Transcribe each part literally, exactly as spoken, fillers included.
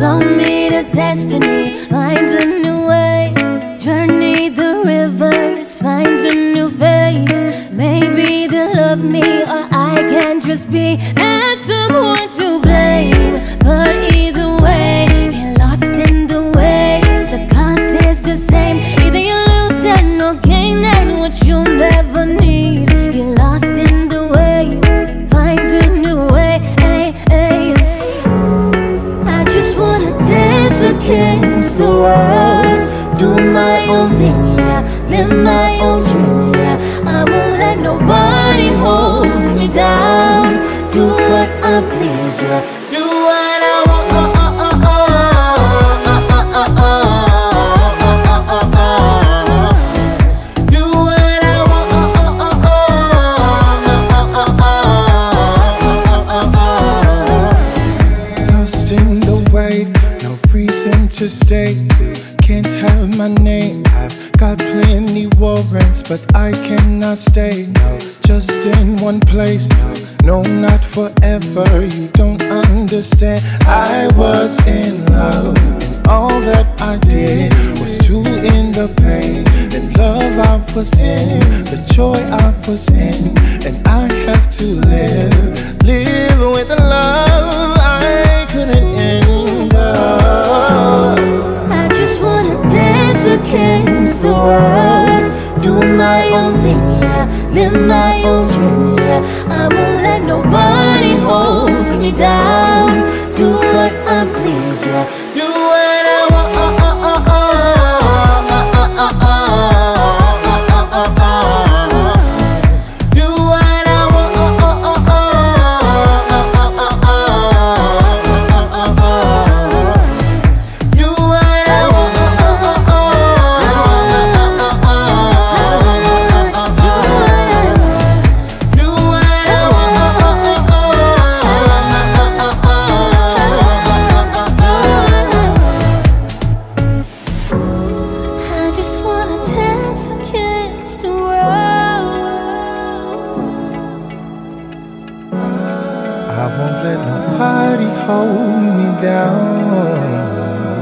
Flow me to destiny, find a new way. Journey the rivers, find a new face. Maybe they'll love me, or I can just be that someone to blame. But either way, get lost in the way. The cost is the same. Either you lose and or gain, and what you'll never need. Get lost in the way, find a new way. Ay, ay. I just wanna dance against the world, do my own thing, yeah, live my own dream, yeah. I won't let nobody hold me down. Do what I please, yeah, do what I want. Oh, oh, oh, oh, oh, oh, oh, oh, oh. Do what I want. Oh, oh, oh, oh, oh, oh, oh. Lost in the way, no reason to stay. Can't have my name. I've got plenty warrants, but I cannot stay. No, just in one place. No, no, not forever. You don't understand. I was in love, and all that I did was to end the pain and love I was in, the joy I was in, and I have to live, live with the love I couldn't end up. Against the world, do my own thing, yeah, live my own dream, yeah. I won't let nobody hold me down. Do what I please, yeah, do what I want. Oh, oh, oh, oh, oh, oh, oh, oh, oh, oh. Do what I want. Oh, oh, oh, oh, oh, oh, oh, oh, oh. Do what I want. I won't let nobody hold me down.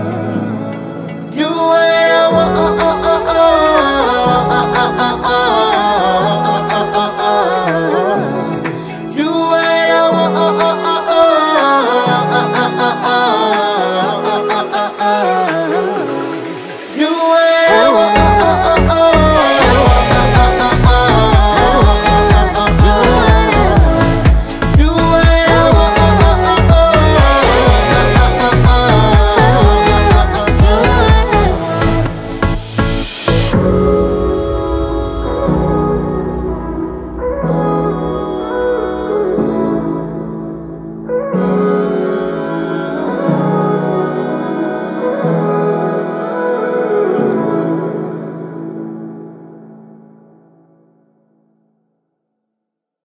Do what I want. Oh, oh, oh, oh, oh, oh, oh, oh.